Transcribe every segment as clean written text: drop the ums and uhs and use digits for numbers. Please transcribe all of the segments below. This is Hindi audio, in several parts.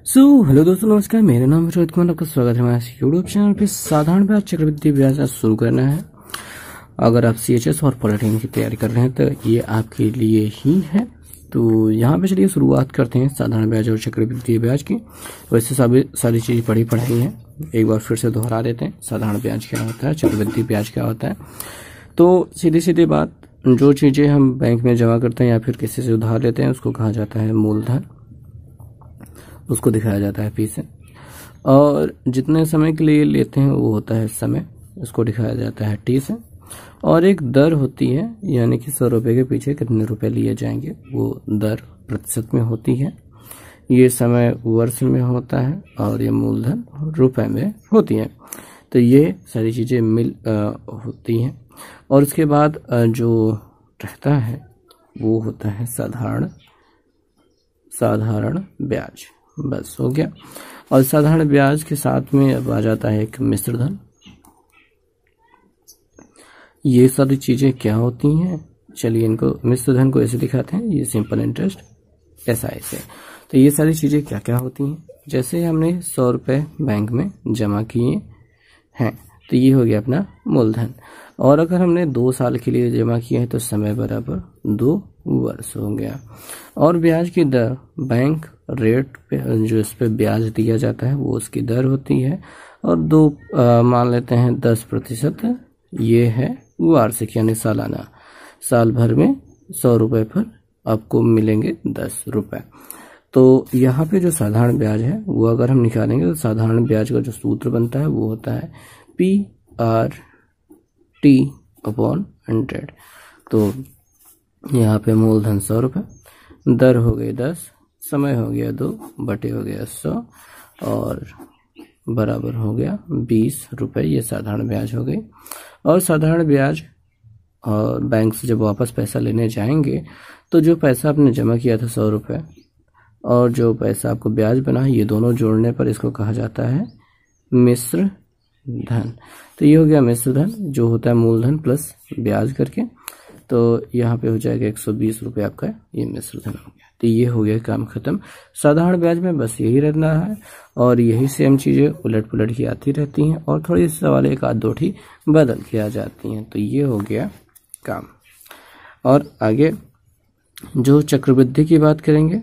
हेलो दोस्तों, नमस्कार। मेरा नाम है रोहित कुमार। आपका स्वागत है हमारे यूट्यूब चैनल पे। साधारण ब्याज चक्रवृद्धि ब्याज आज शुरू करना है। अगर आप CHS और पॉलिटेक्निक की तैयारी कर रहे हैं तो ये आपके लिए ही है। तो यहाँ पे चलिए शुरुआत करते हैं साधारण ब्याज और चक्रवृद्धि ब्याज की। वैसे सारी चीज़ पढ़ी हैं, एक बार फिर से दोहरा देते हैं। साधारण ब्याज क्या होता है, चक्रवृद्धि ब्याज क्या होता है। तो सीधी बात, जो चीज़ें हम बैंक में जमा करते हैं या फिर किसी से उधार लेते हैं उसको कहा जाता है मूलधन, उसको दिखाया जाता है P से। और जितने समय के लिए लेते हैं वो होता है समय, उसको दिखाया जाता है T से। और एक दर होती है, यानी कि 100 रुपये के पीछे कितने रुपए लिए जाएंगे, वो दर प्रतिशत में होती है। ये समय वर्ष में होता है और ये मूलधन रुपए में होती है। तो ये सारी चीज़ें होती हैं। और उसके बाद जो रहता है वो होता है साधारण ब्याज। बस हो गया। और साधारण ब्याज के साथ में अब आ जाता है एक मिश्र धन। ये सारी चीजें क्या होती हैं, चलिए इनको मिश्र धन को ऐसे दिखाते हैं। ये सिंपल इंटरेस्ट SI से। तो ये सारी चीजें क्या क्या होती हैं, जैसे हमने 100 रुपये बैंक में जमा किए हैं तो ये हो गया अपना मूलधन। और अगर हमने 2 साल के लिए जमा किए हैं तो समय बराबर 2 वर्ष हो गया। और ब्याज की दर बैंक रेट पे जो इस पे ब्याज दिया जाता है वो उसकी दर होती है। और मान लेते हैं 10%। ये है वार्षिक यानी सालाना। साल भर में 100 रुपये पर आपको मिलेंगे 10 रुपये। तो यहाँ पे जो साधारण ब्याज है वो अगर हम निकालेंगे तो साधारण ब्याज का जो सूत्र बनता है वो होता है PRT/100। तो यहाँ पे मूलधन 100 रुपये, दर हो गई 10, समय हो गया 2 बटे हो गया 100 और बराबर हो गया 20 रुपये। ये साधारण ब्याज हो गई। और साधारण ब्याज और बैंक से जब वापस पैसा लेने जाएंगे तो जो पैसा आपने जमा किया था 100 रुपये और जो पैसा आपको ब्याज बना, ये दोनों जोड़ने पर इसको कहा जाता है मिश्र धन। तो ये हो गया मिश्र धन, जो होता है मूलधन प्लस ब्याज करके। तो यहाँ पे हो जाएगा 120 रुपये आपका ये मिश्र धन हो गया। तो ये हो गया काम खत्म। साधारण ब्याज में बस यही रहना है और यही सेम चीजें उलट पुलट की आती रहती हैं और थोड़ी सवाल एक आध दो ही बदल के आ जाती हैं। तो ये हो गया काम। और आगे जो चक्रवृद्धि की बात करेंगे,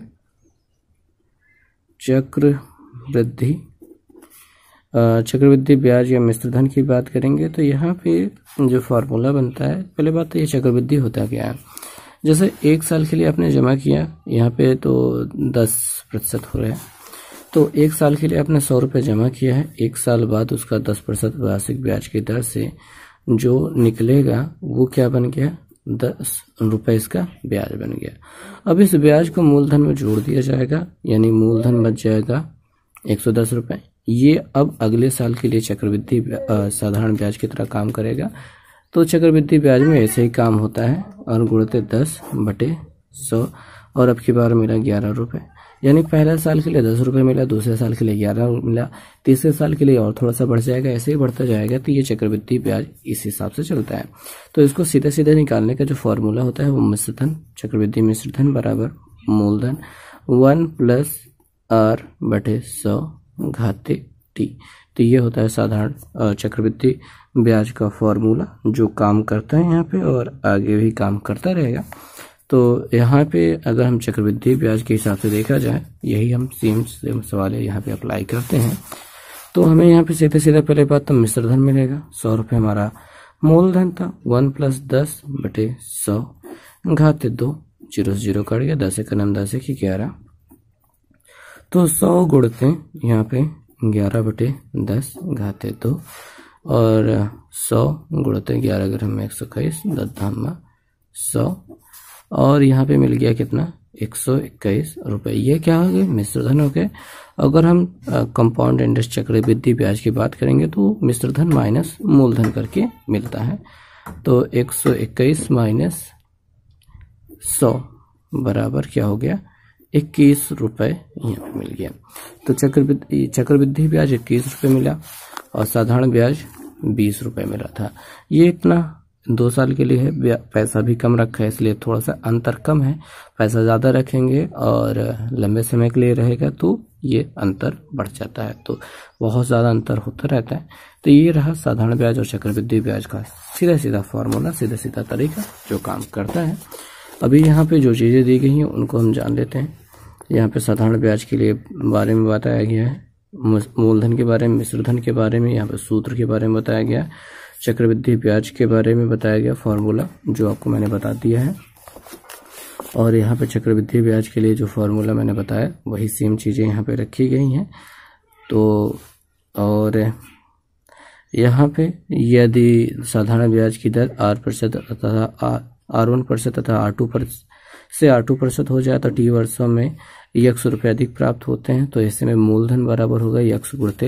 चक्रवृद्धि ब्याज या मिश्र धन की बात करेंगे तो यहाँ पे जो फार्मूला बनता है, पहले बात तो ये चक्रवृद्धि होता क्या है। जैसे 1 साल के लिए आपने जमा किया, यहाँ पे तो 10% हो रहा है। तो 1 साल के लिए आपने 100 रुपये जमा किया है, 1 साल बाद उसका 10% वार्षिक ब्याज की दर से जो निकलेगा वो क्या बन गया, 10 रुपये इसका ब्याज बन गया। अब इस ब्याज को मूलधन में जोड़ दिया जाएगा, यानी मूलधन बच जाएगा 110 रुपये। ये अब अगले साल के लिए चक्रवृद्धि साधारण ब्याज की तरह काम करेगा। तो चक्रवृद्धि ब्याज में ऐसे ही काम होता है और गुणते 10 बटे 100। और अब की बार मिला 11 रुपये, यानी पहले साल के लिए 10 रुपये मिला, दूसरे साल के लिए 11 मिला, तीसरे साल के लिए और थोड़ा सा बढ़ जाएगा, ऐसे ही बढ़ता जाएगा। तो ये चक्रवृद्धि ब्याज इस हिसाब से चलता है। तो इसको सीधे निकालने का जो फॉर्मूला होता है वो मिश्र धन, चक्रवृद्धि मिश्र धन बराबर मूलधन 1 + R/100 घाते T। तो ये होता है साधारण चक्रवृद्धि ब्याज का फॉर्मूला जो काम करता है यहाँ पे और आगे भी काम करता रहेगा। तो यहाँ पे अगर हम चक्रवृद्धि ब्याज के हिसाब से देखा जाए, यही हम सेम सवाल यहाँ पे अप्लाई करते हैं। तो हमें यहाँ पे सीधा पहले बात तो मिश्र धन मिलेगा। 100 रुपये हमारा मूलधन था, 1 + 10/100 घाते 2, 0 से 0 कट गया, 10 × 9 10 = 11। तो 100 गुणते यहाँ पे 11/10 घाते 2 और 100 गुणते 11 अगर हम 121, 10 100 और यहाँ पे मिल गया कितना, 121 रुपये। ये क्या हो गए, मिश्र धन हो गए। अगर हम कंपाउंड इंटरेस्ट चक्रवृद्धि ब्याज की बात करेंगे तो मिश्र धन माइनस मूलधन करके मिलता है। तो 121 माइनस 100 बराबर क्या हो गया, 21 रुपये यहाँ पे मिल गया। तो चक्रवृद्धि ब्याज 21 रुपये मिला और साधारण ब्याज 20 रुपये मिला था। ये इतना 2 साल के लिए है, पैसा भी कम रखा है इसलिए थोड़ा सा अंतर कम है। पैसा ज़्यादा रखेंगे और लंबे समय के लिए रहेगा तो ये अंतर बढ़ जाता है। तो बहुत ज़्यादा अंतर होता रहता है। तो ये रहा साधारण ब्याज और चक्रवृद्धि ब्याज का सीधा सीधा फार्मूला, सीधा सीधा तरीका जो काम करता है। अभी यहाँ पे जो चीज़ें दी गई हैं उनको हम जान लेते हैं। यहाँ पे साधारण ब्याज के लिए बारे में बताया गया है, मूलधन के बारे में, मिश्रधन के बारे में, यहाँ पे सूत्र के बारे में बताया गया, चक्रवृद्धि ब्याज के बारे में बताया गया फार्मूला जो आपको मैंने बता दिया है। और यहाँ पे चक्रवृद्धि ब्याज के लिए जो फार्मूला मैंने बताया वही सेम चीज़ें यहाँ पे रखी गई हैं। तो और यहाँ पे यदि साधारण ब्याज की दर R% तथा R1% तथा R2% हो जाए तो T वर्षों में x रुपये अधिक प्राप्त होते हैं। तो ऐसे में मूलधन बराबर होगा x गुणित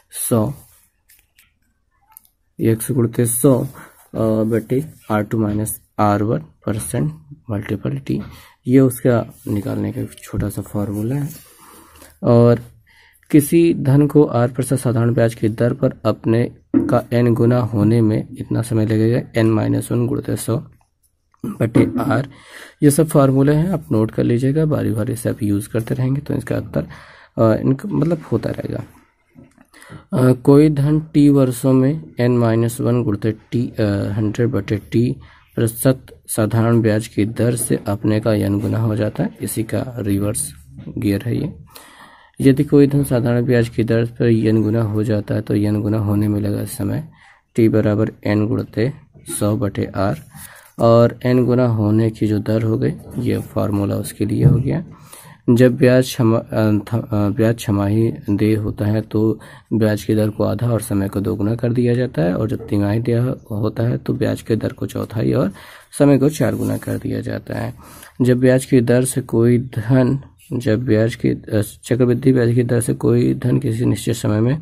100 बटे R2 minus R1% multiple T। ये उसका निकालने का छोटा सा फॉर्मूला है। और किसी धन को R% साधारण ब्याज की दर पर अपने का n गुना होने में इतना समय लगेगा, n-1 गुणित 100 बटे R। ये सब फार्मूले हैं, आप नोट कर लीजिएगा, बारी बारी से आप यूज़ करते रहेंगे तो इसका उत्तर इनका मतलब होता रहेगा। कोई धन T वर्षों में n-1 गुणित 100 बटे T प्रतिशत साधारण ब्याज की दर से अपने का n गुना हो जाता है। इसी का रिवर्स गियर है ये। यदि कोई धन साधारण ब्याज की दर पर n गुना हो जाता है तो n गुना होने में लगा समय T बराबर n गुणित 100 बटे R। और n गुना होने की जो दर हो गई ये फार्मूला उसके लिए हो गया। जब ब्याज छमाही देय होता है तो ब्याज की दर को आधा और समय को दोगुना कर दिया जाता है। और जब तिमाही देय होता है तो ब्याज की दर को चौथाई और समय को 4 गुना कर दिया जाता है। जब ब्याज की दर से कोई धन चक्रवृद्धि ब्याज की दर से कोई धन किसी निश्चित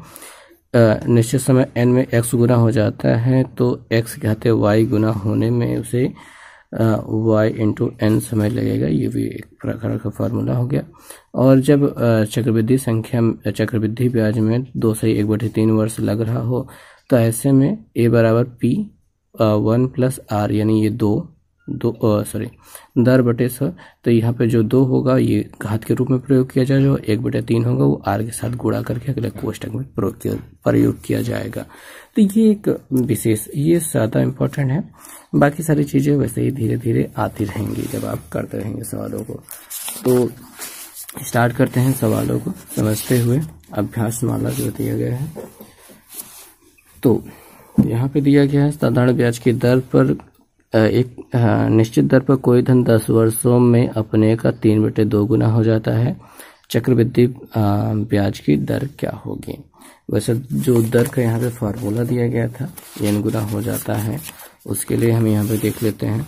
समय n में x गुना हो जाता है तो x घाते y गुना होने में उसे y इंटू n समय लगेगा। ये भी एक प्रकार का फार्मूला हो गया। और जब चक्रवृद्धि ब्याज में 2 से 1/3 वर्ष लग रहा हो तो ऐसे में a बराबर p 1 प्लस r, यानी ये दर बटे 100। तो यहाँ पे जो 2 होगा ये घात के रूप में प्रयोग किया जाएगा, जो 1/3 होगा वो r के साथ गुणा करके अगले कोष्टक में प्रयोग किया जाएगा। तो ये एक विशेष, ये ज़्यादा इम्पोर्टेंट है। बाकी सारी चीज़ें वैसे ही धीरे धीरे आती रहेंगी जब आप करते रहेंगे सवालों को। तो स्टार्ट करते हैं सवालों को समझते हुए। अभ्यास माला जो दिया गया है, तो यहाँ पे दिया गया है साधारण ब्याज की दर पर एक निश्चित दर पर कोई धन 10 वर्षों में अपने का 3/2 गुना हो जाता है। चक्रवृद्धि ब्याज की दर क्या होगी? वैसे जो दर का यहाँ पे फार्मूला दिया गया था n गुना हो जाता है, उसके लिए हम यहाँ पे देख लेते हैं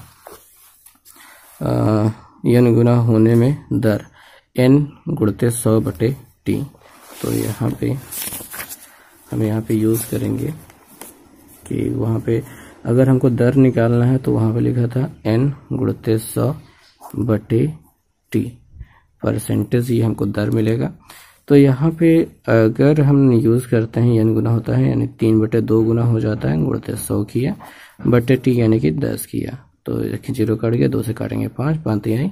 n गुना होने में दर n गुणित 100 बटे T। तो यहाँ पे हम यहाँ पे यूज़ करेंगे कि वहाँ पे अगर हमको दर निकालना है तो वहाँ पे लिखा था n गुणित 100 बटे T परसेंटेज, ये हमको दर मिलेगा। तो यहाँ पे अगर हम यूज़ करते हैं n गुना होता है यानी 3/2 गुना हो जाता है, गुणित 100 किया बटे T यानी कि 10 किया। तो 0 कट गया, 2 से काटेंगे 5 यानी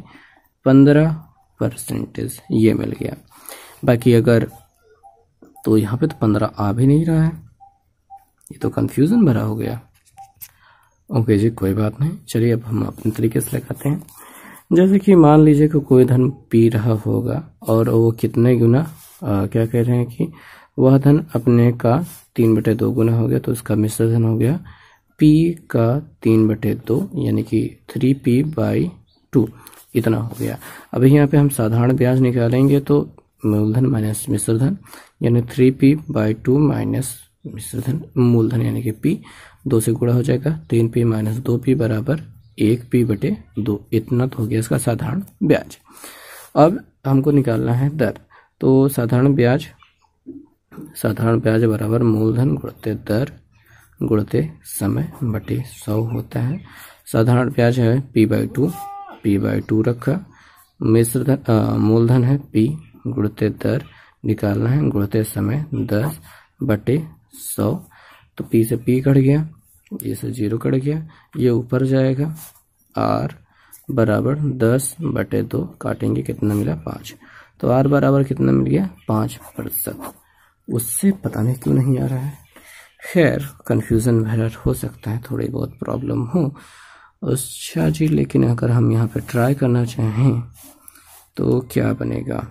15% ये मिल गया। बाकी अगर तो यहाँ पे तो 15 आ भी नहीं रहा है, ये तो कंफ्यूजन भरा हो गया। ओके जी, कोई बात नहीं, चलिए अब हम अपने तरीके से लगाते हैं। जैसे कि मान लीजिए कि कोई धन पी रहा होगा और वो कितने गुना क्या कह रहे हैं कि वह धन अपने का 3/2 गुना हो गया, तो उसका मिश्र धन हो गया P का 3/2 यानी कि 3P/2 इतना हो गया। अभी यहाँ पे हम साधारण ब्याज निकालेंगे तो मूलधन माइनस मिश्रधन यानी 3P/2 माइनस मिश्रधन मूलधन यानी कि P 2 से गुणा हो जाएगा, 3P माइनस 2P बराबर 1P/2, इतना तो हो गया इसका साधारण ब्याज। अब हमको निकालना है दर, तो साधारण ब्याज बराबर मूलधन गुणित दर गुणित समय बटे 100 होता है। साधारण ब्याज है P/2 रखा, मूलधन है P गुणित दर निकालना है गुणित समय 10 बटे 100। तो P से P कट गया, ये से 0 कट गया, ये ऊपर जाएगा। R बराबर 10/2 काटेंगे कितना मिला 5। तो r बराबर कितना मिल गया 5%। उससे पता नहीं क्यों नहीं आ रहा है। खैर कन्फ्यूज़न एरर हो सकता है, थोड़ी बहुत प्रॉब्लम हो। अच्छा जी, लेकिन अगर हम यहाँ पे ट्राई करना चाहें तो क्या बनेगा?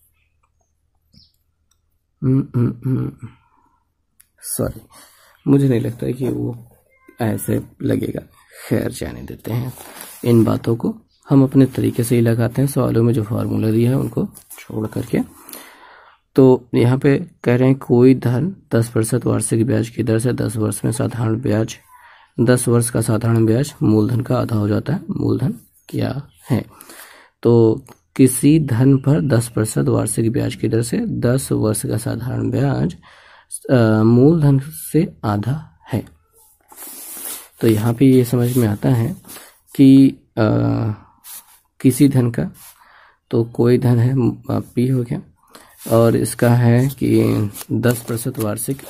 सॉरी, मुझे नहीं लगता कि वो ऐसे लगेगा। खैर जाने देते हैं इन बातों को, हम अपने तरीके से ही लगाते हैं। सवालों में जो फार्मूला दिया है उनको छोड़ करके। तो यहाँ पे कह रहे हैं कोई धन 10% वार्षिक ब्याज की दर से 10 वर्ष में साधारण ब्याज, 10 वर्ष का साधारण ब्याज मूलधन का आधा हो जाता है। मूलधन क्या है? तो किसी धन पर 10% वार्षिक ब्याज की दर से 10 वर्ष का साधारण ब्याज मूलधन से आधा है। तो यहाँ पे ये समझ में आता है कि किसी धन का, तो कोई धन है पी हो गया, और इसका है कि 10% वार्षिक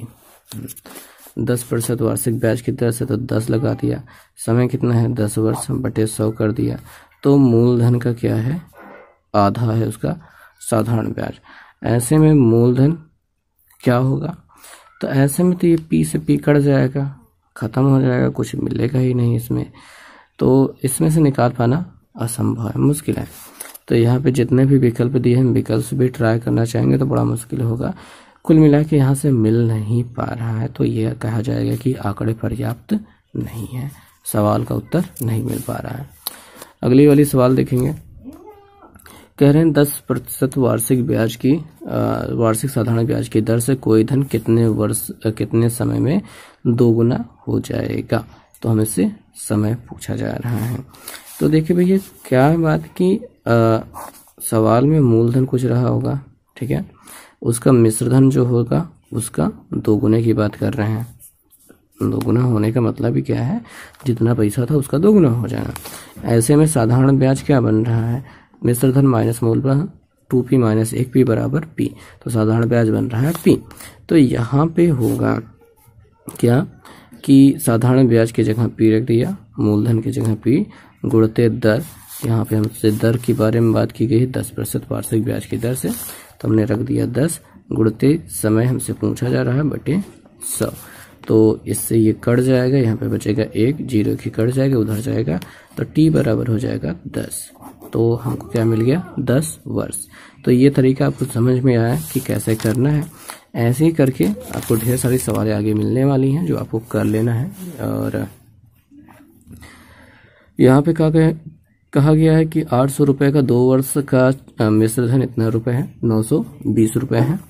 10% वार्षिक ब्याज की दर से, तो 10 लगा दिया। समय कितना है 10 वर्ष बटे 100 कर दिया। तो मूलधन का क्या है? आधा है उसका साधारण ब्याज। ऐसे में मूलधन क्या होगा? तो ऐसे में तो ये पी से पी कट जाएगा, खत्म हो जाएगा, कुछ मिलेगा ही नहीं इसमें। तो इसमें से निकाल पाना असंभव है, मुश्किल है। तो यहाँ पे जितने भी विकल्प दिए हैं, विकल्प भी ट्राई करना चाहेंगे तो बड़ा मुश्किल होगा। कुल मिला के यहाँ से मिल नहीं पा रहा है, तो यह कहा जाएगा कि आंकड़े पर्याप्त नहीं है, सवाल का उत्तर नहीं मिल पा रहा है। अगली वाली सवाल देखेंगे। कह रहे हैं 10% वार्षिक ब्याज की वार्षिक साधारण ब्याज की दर से कोई धन कितने समय में दोगुना हो जाएगा। तो हमें से समय पूछा जा रहा है। तो देखिए भैया क्या है बात की सवाल में मूलधन कुछ रहा होगा, ठीक है, उसका मिश्रधन जो होगा उसका दोगुने की बात कर रहे हैं। दोगुना होने का मतलब ही क्या है? जितना पैसा था उसका दोगुना हो जाना। ऐसे में साधारण ब्याज क्या बन रहा है? मिश्रधन माइनस मूलधन 2p माइनस 1p बराबर p। तो साधारण ब्याज बन रहा है p। तो यहाँ पे होगा क्या कि साधारण ब्याज की जगह p रख दिया, मूलधन की जगह p गुणते दर। यहाँ पे हमसे दर के बारे में बात की गई है 10% वार्षिक ब्याज की दर से, तो हमने रख दिया 10 गुणते समय हमसे पूछा जा रहा है बटे 100। तो इससे ये कट जाएगा, यहाँ पे बचेगा 1, 0 की कट जाएगा, उधर जाएगा, तो t बराबर हो जाएगा 10। तो हमको क्या मिल गया? 10 वर्ष। तो ये तरीका आपको समझ में आया कि कैसे करना है। ऐसे ही करके आपको ढेर सारी सवालें आगे मिलने वाली हैं जो आपको कर लेना है। और यहाँ पे कहा गया है कि 800 रुपये का 2 वर्ष का मिश्रधन इतना रुपए है, 920 रुपये है।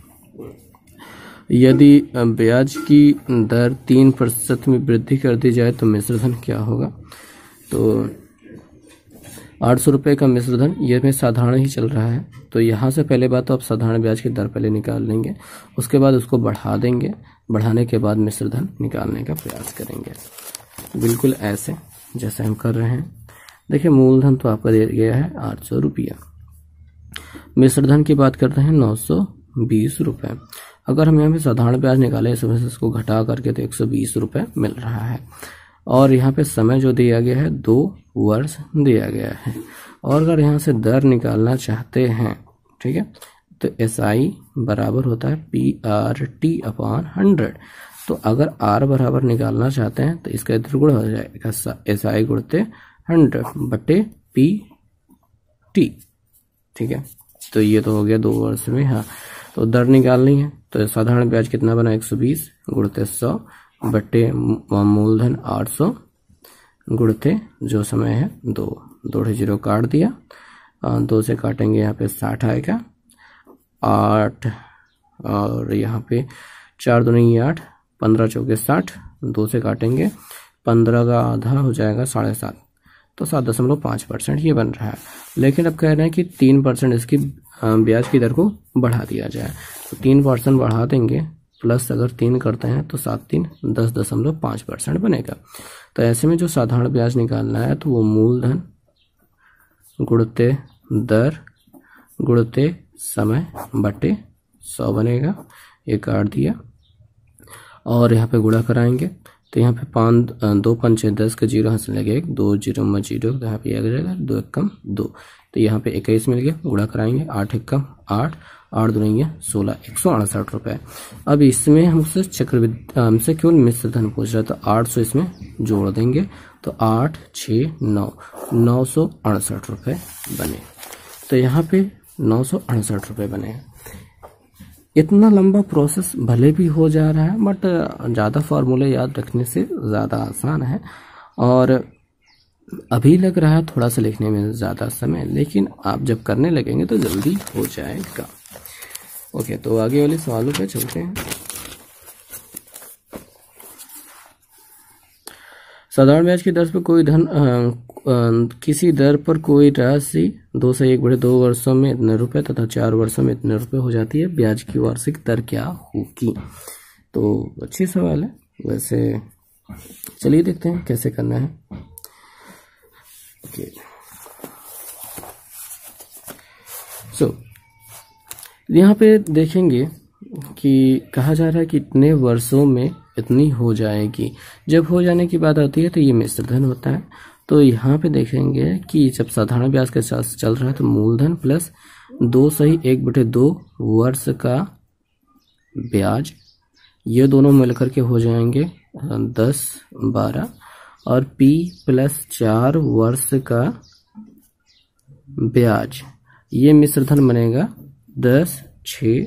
यदि ब्याज की दर 3% में वृद्धि कर दी जाए तो मिश्रधन क्या होगा? तो 800 रुपये का मिश्रधन, ये में साधारण ही चल रहा है, तो यहाँ से पहले बात तो आप साधारण ब्याज की दर पहले निकाल लेंगे, उसके बाद उसको बढ़ा देंगे, बढ़ाने के बाद मिश्रधन निकालने का प्रयास करेंगे, बिल्कुल ऐसे जैसे हम कर रहे हैं। देखिए मूलधन तो आपका दिया गया है 800 रुपया, मिश्रधन की बात करते हैं 920 रुपये। अगर हम यहाँ पे साधारण ब्याज निकालें इस वजह से इसको घटा करके तो 120 रुपये मिल रहा है। और यहाँ पे समय जो दिया गया है 2 वर्ष दिया गया है। और अगर यहाँ से दर निकालना चाहते हैं, ठीक है, तो SI बराबर होता है PRT/100। तो अगर R बराबर निकालना चाहते हैं तो इसका इधर गुणा हो जाएगा, SI गुणते 100 बटे PT, ठीक है। तो ये तो हो गया 2 वर्ष में। हाँ, तो दर निकालनी है तो साधारण ब्याज कितना बना 120 गुणते 100 बटे मूलधन 800 गुणते जो समय है 2, 2 0 काट दिया, 2 से काटेंगे यहाँ पे 60 आएगा, 8 और यहाँ पे 4 दूनी 8, 15 चौके 60, 2 से काटेंगे 15 का आधा हो जाएगा 7.5, तो 7.5% ये बन रहा है। लेकिन अब कह रहे हैं कि 3% इसकी ब्याज की दर को बढ़ा दिया जाए, तो 3% बढ़ा देंगे, प्लस अगर 3 करते हैं तो 7 3 10.5% बनेगा। तो ऐसे में जो साधारण ब्याज निकालना है तो वो मूलधन गुणते दर गुणते समय बटे 100 बनेगा, ये काट दिया और यहाँ पे गुणा कराएंगे तो यहाँ पे 2 5 10 का 0 हासिल लगेगा, 2 0 में 0, तो यहाँ पे आ जाएगा 2 1 कम 2, तो यहाँ पे 21 मिल गया, गुणा कराएंगे, 8 एकम 8, 8 दूनी 16, 168 रुपये। अब इसमें हमसे चक्रवृद्धि हमसे केवल मिश्र धन पूछ रहा है, तो 800 इसमें जोड़ देंगे, तो 8 6 9, 968 रुपये बने। तो यहाँ पे 968 रुपये बने। इतना लंबा प्रोसेस भले भी हो जा रहा है, बट ज़्यादा फार्मूले याद रखने से ज़्यादा आसान है, और अभी लग रहा है थोड़ा सा लिखने में ज़्यादा समय, लेकिन आप जब करने लगेंगे तो जल्दी हो जाएगा। ओके, तो आगे वाले सवालों पे चलते हैं। साधारण ब्याज की दर पर कोई धन किसी दर पर कोई राशि 2 से 1/2 वर्षों में इतने रुपए तथा 4 वर्षों में इतने रुपए हो जाती है, ब्याज की वार्षिक दर क्या होगी? तो अच्छी सवाल है वैसे, चलिए देखते हैं कैसे करना है। ओके, सो यहाँ पे देखेंगे कि कहा जा रहा है कि इतने वर्षों में इतनी हो जाएगी। जब हो जाने की बात आती है तो ये मिश्र धन होता है। तो यहाँ पे देखेंगे कि जब साधारण ब्याज के साथ चल रहा है तो मूलधन प्लस 2 सही 1/2 वर्ष का ब्याज, ये दोनों मिलकर के हो जाएंगे 10 12, और P प्लस 4 वर्ष का ब्याज, ये मिश्र धन बनेगा 10 6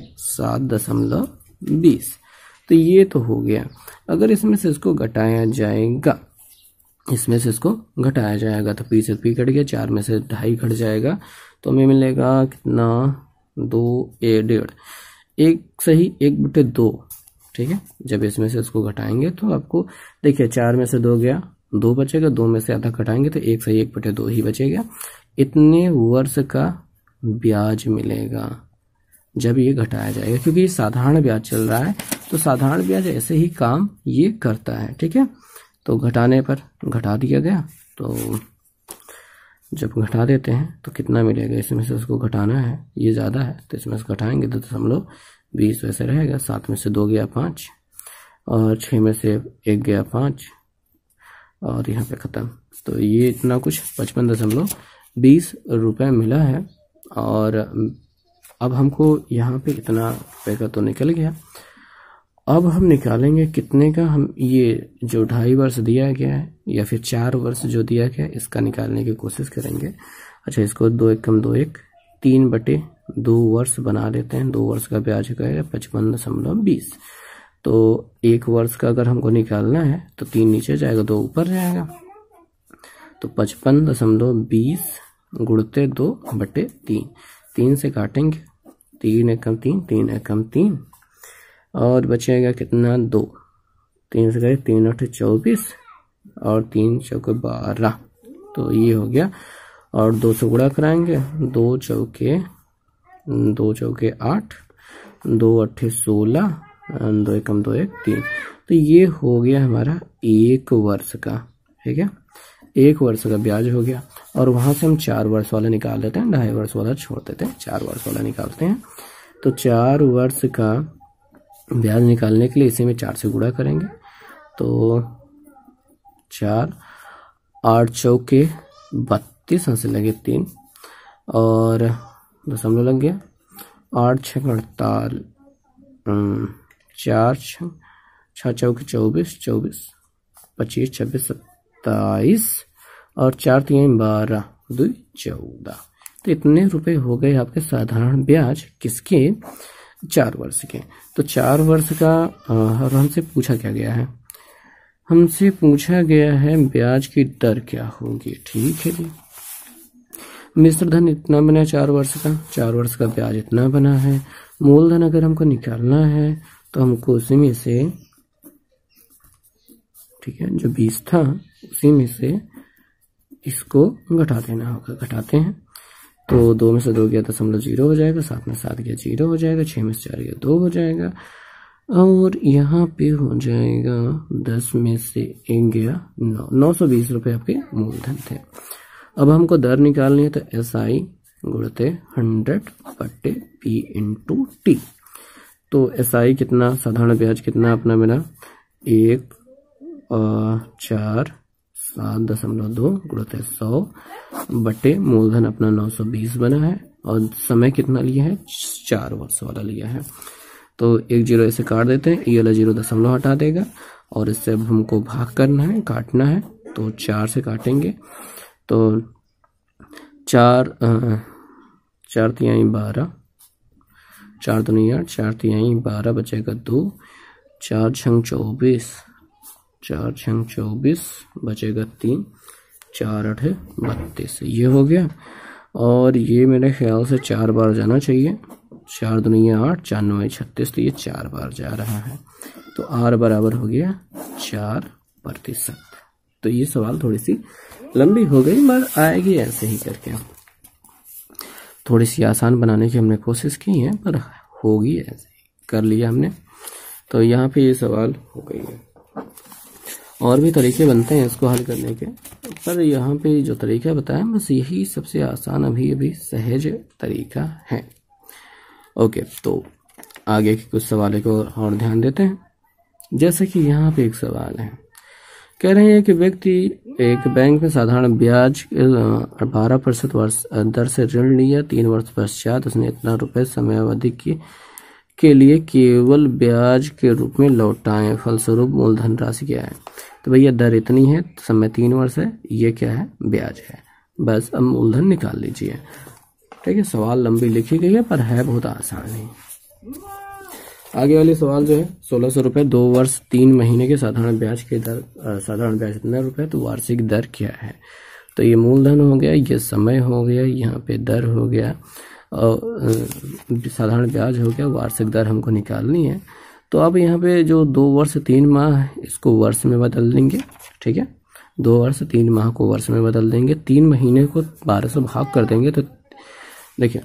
7.20। तो ये तो हो गया। अगर इसमें से इसको घटाया जाएगा, इसमें से इसको घटाया जाएगा तो P से P कट गया, 4 में से 2.5 कट जाएगा, तो हमें मिलेगा कितना 2 1.5, 1 सही 1/2। ठीक है, जब इसमें से इसको घटाएंगे तो आपको देखिए 4 में से 2 गया, 2 बचेगा, 2 में से आधा घटाएंगे तो 1 सही 1/2 ही बचेगा। इतने वर्ष का ब्याज मिलेगा जब ये घटाया जाएगा, क्योंकि ये साधारण ब्याज चल रहा है, तो साधारण ब्याज ऐसे ही काम ये करता है। ठीक है, तो घटाने पर घटा दिया गया, तो जब घटा देते हैं तो कितना मिलेगा, इसमें से उसको घटाना है, ये ज़्यादा है तो इसमें से घटाएंगे तो 20 वैसे रहेगा, 7 में से 2 गया 5, और 6 में से 1 गया 5, और यहाँ पे ख़त्म। तो ये इतना कुछ 55.20 रुपये मिला है। और अब हमको यहाँ पे इतना रुपये का तो निकल गया। अब हम निकालेंगे कितने का, हम ये जो 2.5 वर्ष दिया गया है या फिर 4 वर्ष जो दिया गया है, इसका निकालने की कोशिश करेंगे। अच्छा, इसको 2 एकम 2 1 3/2 वर्ष बना लेते हैं। 2 वर्ष का ब्याज का 55.20। तो 1 वर्ष का अगर हमको निकालना है तो 3 नीचे जाएगा, 2 ऊपर जाएगा, तो 55.20 गुणते 2/3, 3 से काटेंगे, 3 एकम 3, 3 एकम 3, और बचेगा कितना 2, 3 से गए 3 8 24, और 3 चौके 12, तो ये हो गया। और 2 से गुणा कराएंगे, 2 चौके 8, 2 8 16, 2 एकम 2 1 3, तो ये हो गया हमारा 1 वर्ष का। ठीक है, 1 वर्ष का ब्याज हो गया। और वहां से हम 4 वर्ष वाला निकाल देते हैं, 2.5 वर्ष वाला छोड़ देते हैं, 4 वर्ष वाला निकालते हैं। तो 4 वर्ष का ब्याज निकालने के लिए इसी में 4 से गुणा करेंगे, तो 4 8 चौके 32, से लगे 3, और दशमलव लग गया, 8 6 48, 4 6 चौके 24, 24 25 26 27, और 4 3 12 2 14। तो इतने रुपए हो गए आपके साधारण ब्याज किसके, 4 वर्ष के। तो 4 वर्ष का और हमसे पूछा क्या गया है, हमसे पूछा गया है ब्याज की दर क्या होगी। ठीक है जी, मिश्र धन इतना बना 4 वर्ष का, 4 वर्ष का ब्याज इतना बना है। मूलधन अगर हमको निकालना है तो हमको उसी में से, ठीक है, जो 20 था उसी में से इसको घटा देना होगा। घटाते हैं तो 2 में से 2 गया 0.0 हो जाएगा, 7 में 7 गया 0 हो जाएगा, 6 में से 4 गया 2 हो जाएगा, और यहाँ पे हो जाएगा 10 में से 1 गया 9, 920 रुपये आपके मूलधन थे। अब हमको दर निकालनी है, तो SI गुणते 100/P × T। तो SI कितना, साधारण ब्याज कितना अपना मिला, 1 4 7.2 गुणित 100 बटे मूलधन अपना 920 बना है और समय कितना लिया है, 4 वर्ष वाला लिया है। तो एक जीरो ऐसे काट देते हैं, ये वाला 0 हटा देगा और इससे अब हमको भाग करना है, काटना है, तो 4 से काटेंगे तो 4 तिहाई 12, 4 दूनी 8, 4 तिहाई 12 बचेगा 2, 4 छंग 24, 4 छंग 24 बचेगा 3, 4 8 32, ये हो गया। और ये मेरे ख्याल से 4 बार जाना चाहिए, 4 दूनी 8, 4 9 36, तो ये 4 बार जा रहा है, तो R बराबर हो गया 4%। तो ये सवाल थोड़ी सी लंबी हो गई मगर आएगी ऐसे ही करके, थोड़ी सी आसान बनाने की हमने कोशिश की है पर होगी ऐसे ही, कर लिया हमने। तो यहाँ पे ये सवाल हो गई है। और भी तरीके बनते हैं इसको हल करने के, पर यहाँ पे जो तरीका बताया बस यही सबसे आसान अभी सहज तरीका है। ओके, तो आगे के कुछ सवालों को और ध्यान देते हैं। जैसे कि यहाँ पे एक सवाल है, कह रहे हैं कि व्यक्ति एक बैंक में साधारण ब्याज 12% वर्ष दर से ऋण लिया, 3 वर्ष पश्चात उसने इतना रुपए समयावधि के लिए केवल ब्याज के रूप में लौटाए, फलस्वरूप मूलधन राशि क्या है। तो भैया दर इतनी है, समय 3 वर्ष है, ये क्या है, ब्याज है, बस अब मूलधन निकाल लीजिए। ठीक है, सवाल लंबी लिखी गई है पर है बहुत आसान है। आगे वाले सवाल जो है 1600 रुपये 2 वर्ष 3 महीने के साधारण ब्याज की दर, साधारण ब्याज इतना रुपये, तो वार्षिक दर क्या है। तो ये मूलधन हो गया, ये समय हो गया, यहाँ पे दर हो गया और साधारण ब्याज हो गया, वार्षिक दर हमको निकालनी है। तो अब यहाँ पे जो 2 वर्ष 3 माह है इसको वर्ष में बदल देंगे। ठीक है, 2 वर्ष 3 माह को वर्ष में बदल देंगे, 3 महीने को 12 से भाग कर देंगे। तो देखिए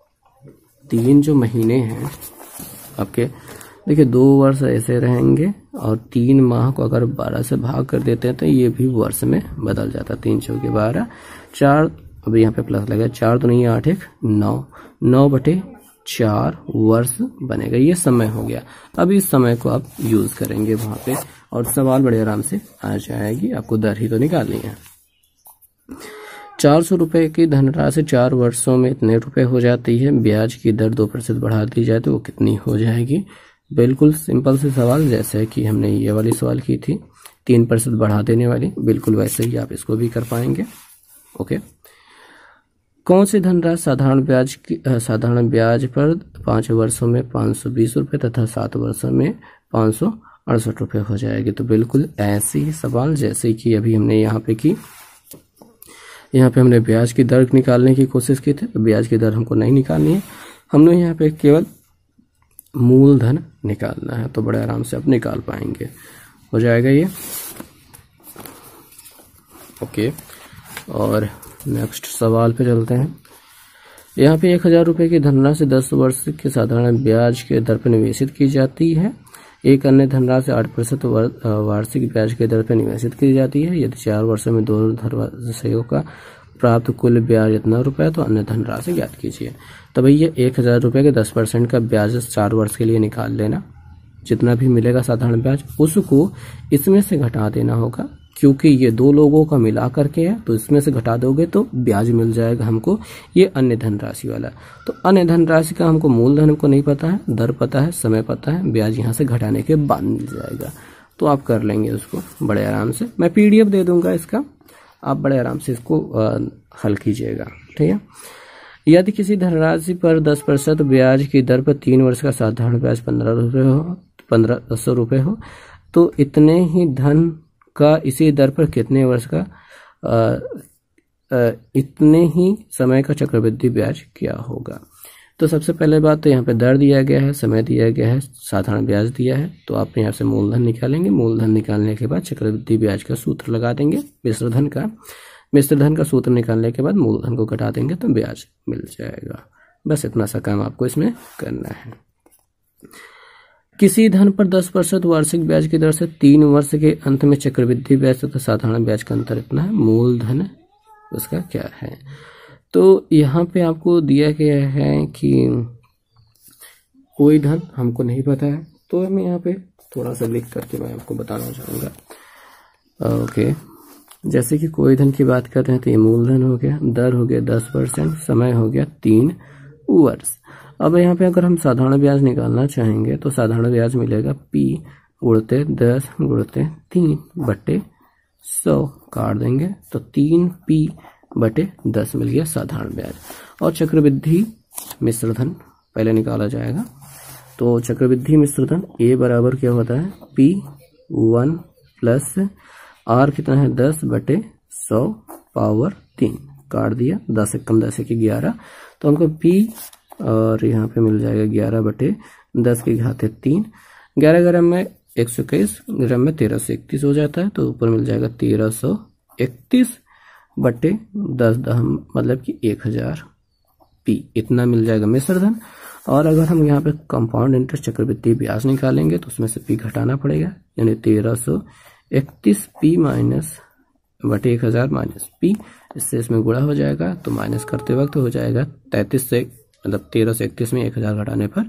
3 जो महीने हैं आपके, देखिए 2 वर्ष ऐसे रहेंगे और 3 माह को अगर 12 से भाग कर देते हैं तो ये भी वर्ष में बदल जाता है। 3 चौके 12, 4 अब यहाँ पे प्लस लगा, 4 तो नहीं 8 1 9, 9 बटे 4 वर्ष बनेगा। ये समय हो गया। अब इस समय को आप यूज करेंगे वहां पे और सवाल बड़े आराम से आ जाएगी। आपको दर ही तो निकालनी है। 400 रुपए की धनराशि 4 वर्षों में इतने रुपए हो जाती है, ब्याज की दर 2% बढ़ा दी जाए तो वो कितनी हो जाएगी। बिल्कुल सिंपल से सवाल, जैसे कि हमने ये वाली सवाल की थी 3% बढ़ा देने वाली, बिल्कुल वैसे ही आप इसको भी कर पाएंगे। ओके, कौन सी धनराशि साधारण ब्याज पर 5 वर्षों में 520 रुपये तथा 7 वर्षों में 568 रुपये हो जाएगी। तो बिल्कुल ऐसे ही सवाल जैसे कि अभी हमने यहाँ पे की। यहाँ पे हमने ब्याज की दर निकालने की कोशिश की थी, तो ब्याज की दर हमको नहीं निकालनी है, हमने यहाँ पे केवल मूलधन निकालना है। तो बड़े आराम से आप निकाल पाएंगे, हो जाएगा ये। ओके, और नेक्स्ट सवाल पे चलते हैं। यहाँ पे 1000 रुपये की धनराशि 10 वर्ष के साधारण ब्याज के दर पर निवेशित की जाती है। एक अन्य धनराशि 8% वार्षिक ब्याज के दर पर निवेशित की जाती है। यदि 4 वर्षों में दोनों धनराशियों का प्राप्त कुल ब्याज इतना रुपया, तो अन्य धनराशि ज्ञात कीजिए। तो भैया 1000 रुपये के 10% का ब्याज 4 वर्ष के लिए निकाल लेना, जितना भी मिलेगा साधारण ब्याज उसको इसमें से घटा देना होगा, क्योंकि ये 2 लोगों का मिला करके है, तो इसमें से घटा दोगे तो ब्याज मिल जाएगा हमको ये अन्य धनराशि वाला। तो अन्य धनराशि का हमको मूलधन हमको नहीं पता है, दर पता है, समय पता है, ब्याज यहाँ से घटाने के बाद मिल जाएगा। तो आप कर लेंगे उसको बड़े आराम से। मैं PDF दे दूंगा इसका, आप बड़े आराम से इसको हल कीजिएगा। ठीक है, यदि किसी धनराशि पर 10% ब्याज की दर पर 3 वर्ष का साधारण ब्याज 1500 रुपये हो, तो इतने ही धन का इसी दर पर कितने वर्ष का इतने ही समय का चक्रवृद्धि ब्याज क्या होगा। तो सबसे पहले बात तो यहाँ पे दर दिया गया है, समय दिया गया है, साधारण ब्याज दिया है, तो आप यहाँ से मूलधन निकालेंगे। मूलधन निकालने के बाद चक्रवृद्धि ब्याज का सूत्र लगा देंगे, मिश्रधन का सूत्र निकालने के बाद मूलधन को घटा देंगे तो ब्याज मिल जाएगा। बस इतना सा काम आपको इसमें करना है। किसी धन पर 10% वार्षिक ब्याज की दर से 3 वर्ष के अंत में चक्रवृद्धि ब्याज तथा साधारण ब्याज का अंतर इतना है, मूलधन उसका क्या है। तो यहाँ पे आपको दिया गया है कि कोई धन हमको नहीं पता है, तो मैं यहाँ पे थोड़ा सा लिख करके मैं आपको बताना चाहूँगा। ओके, जैसे कि कोई धन की बात कर रहे हैं तो ये मूलधन हो गया, दर हो गया 10%, समय हो गया 3 वर्ष। अब यहाँ पे अगर हम साधारण ब्याज निकालना चाहेंगे तो साधारण ब्याज मिलेगा P गुणते 10 गुणते 3 बटे 100 काट देंगे तो 3P बटे 10 मिल गया साधारण ब्याज। और चक्रवृद्धि मिश्र धन पहले निकाला जाएगा। तो चक्रवृद्धि मिश्र धन A बराबर क्या होता है P1 प्लस R कितना है 10 बटे 100 पावर 3 काट दिया, 10 एक कम 10 एक 11 तो हमको P और यहाँ पे मिल जाएगा 11 बटे 10 की घात 3। 11 ग्राम में 121, ग्राम में 1331 हो जाता है तो ऊपर मिल जाएगा 1331 बटे 10 मतलब कि 1000 P, इतना मिल जाएगा मिश्र धन। और अगर हम यहाँ पे कंपाउंड इंटरेस्ट चक्रवृद्धि ब्याज निकालेंगे तो उसमें से P घटाना पड़ेगा, यानी 1331 P माइनस बटे 1000 माइनस P, इससे इसमें गुणा हो जाएगा तो माइनस करते वक्त हो जाएगा 33 से मतलब 1331 में 1000 घटाने पर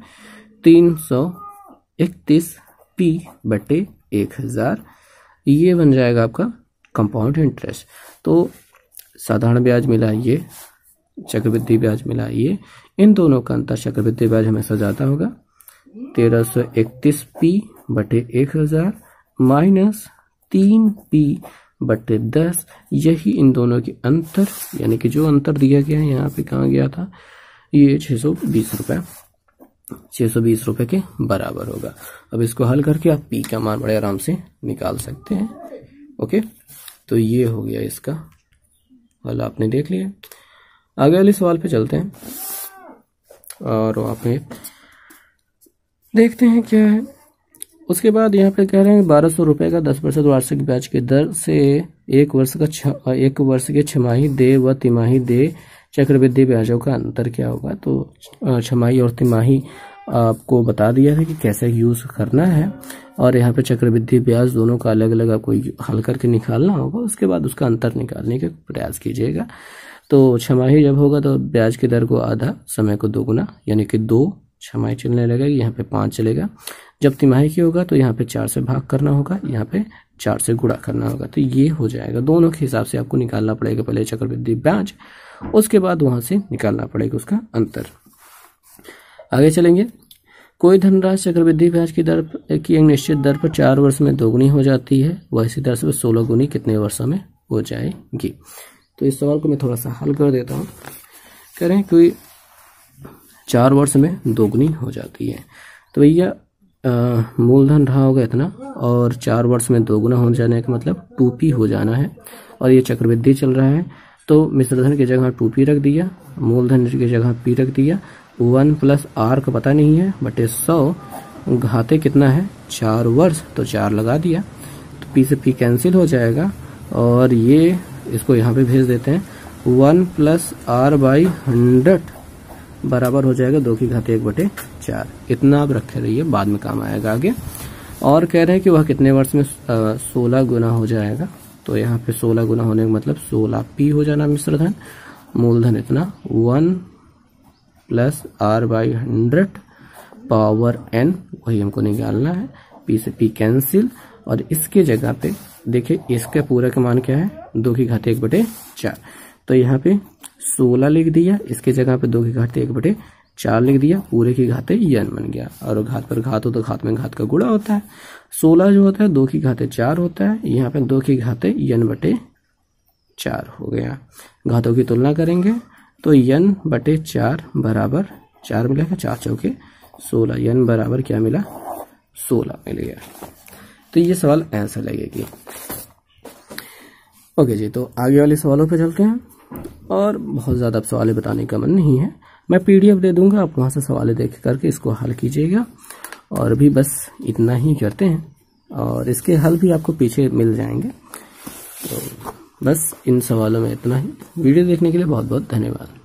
331 P बटे 1000, ये बन जाएगा आपका कंपाउंड इंटरेस्ट। तो साधारण ब्याज मिला ये, चक्रवृद्धि ब्याज मिला ये, इन दोनों का अंतर चक्रवृद्धि ब्याज हमेशा ज़्यादा होगा। 1331 P बटे 1000 माइनस 3P बटे 10, यही इन दोनों के अंतर, यानी कि जो अंतर दिया गया है यहाँ पे कहाँ गया था, ये 620 रुपये 620 रुपये के बराबर होगा। अब इसको हल करके आप P का मान बड़े आराम से निकाल सकते हैं। ओके, तो ये हो गया इसका हल, आपने देख लिया। आगे वाले सवाल पे चलते हैं और वहाँ पे देखते हैं क्या है। उसके बाद यहाँ पे कह रहे हैं 1200 रुपये का 10% वार्षिक ब्याज की दर से एक वर्ष के छमाही दे व तिमाही दे चक्रवृद्धि ब्याजों का अंतर क्या होगा। तो छमाही और तिमाही आपको बता दिया है कि कैसे यूज करना है, और यहाँ पे चक्रवृद्धि ब्याज दोनों का अलग अलग आपको हल करके निकालना होगा। उसके बाद उसका अंतर निकालने के प्रयास कीजिएगा। तो छमाही जब होगा तो ब्याज की दर को आधा, समय को दोगुना, यानी कि 2 छमाही चलने लगेगा, यहाँ पे 5 चलेगा। जब तिमाही की होगा तो यहाँ पे 4 से भाग करना होगा, यहाँ पे 4 से गुणा करना होगा। तो ये हो जाएगा, दोनों के हिसाब से आपको निकालना पड़ेगा पहले चक्रवृद्धि ब्याज, उसके बाद वहां से निकालना पड़ेगा उसका अंतर। आगे चलेंगे। कोई धनराशि चक्रवृद्धि ब्याज की दर की एक निश्चित दर पर 4 वर्ष में दोगुनी हो जाती है, वह इसी दर से 16 गुनी कितने वर्षों में हो जाएगी। तो इस सवाल को मैं थोड़ा सा हल कर देता हूँ। कह रहे हैं कोई 4 वर्ष में दोगुनी हो जाती है, तो भैया मूलधन रहा होगा इतना और 4 वर्ष में दोगुना हो जाने का मतलब 2P हो जाना है, और ये चक्रवृद्धि चल रहा है तो मिश्रधन की जगह 2P रख दिया, मूलधन की जगह P रख दिया। 1 प्लस R का पता नहीं है बटे 100, घाते कितना है 4 वर्ष, तो 4 लगा दिया तो P से P कैंसिल हो जाएगा, और ये इसको यहाँ पे भेज देते हैं। 1 प्लस R बाई 100 बराबर हो जाएगा 2 की घाते 1 बटे 4। इतना आप रखे रहिए, बाद में काम आएगा आगे। और कह रहे हैं कि वह कितने वर्ष में 16 गुना हो जाएगा। तो यहाँ पे 16 गुना होने का मतलब 16P हो जाना मिश्रधन। मूलधन इतना 1 plus R by 100 power N, वही हमको निकालना है। P से P कैंसिल, और इसके जगह पे देखिए इसका पूरा का मान क्या है 2 की घाते 1 बटे 4, तो यहाँ पे 16 लिख दिया, इसके जगह पे 2 की घाते 1 बटे 4 लिख दिया, पूरे की घाते n बन गया। और घात पर घात हो तो घात में घात का गुणा होता है। 16 जो होता है 2 की घाते 4 होता है, यहाँ पे 2 की घाते n बटे 4 हो गया। घातों की तुलना करेंगे तो n बटे 4 बराबर 4 मिलेगा, 4 चौके 16, n बराबर क्या मिला 16 मिल गया। तो ये सवाल ऐसा लगेगी। ओके जी, तो आगे वाले सवालों पे चलते हैं। और बहुत ज़्यादा अब सवालें बताने का मन नहीं है, मैं PDF दे दूंगा, आप वहाँ से सवालें देख करके इसको हल कीजिएगा। और भी बस इतना ही करते हैं, और इसके हल भी आपको पीछे मिल जाएंगे। तो बस इन सवालों में इतना ही। वीडियो देखने के लिए बहुत बहुत धन्यवाद।